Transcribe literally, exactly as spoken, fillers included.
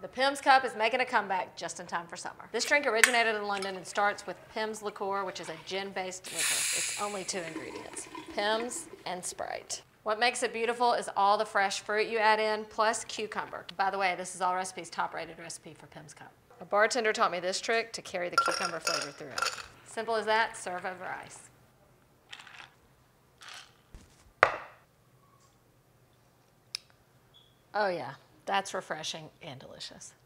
The Pimm's Cup is making a comeback just in time for summer. This drink originated in London and starts with Pimm's liqueur, which is a gin-based liquor. It's only two ingredients, Pimm's and Sprite. What makes it beautiful is all the fresh fruit you add in, plus cucumber. By the way, this is Allrecipes' top-rated recipe for Pimm's Cup. A bartender taught me this trick to carry the cucumber flavor through it. Simple as that, serve over ice. Oh yeah, that's refreshing and delicious.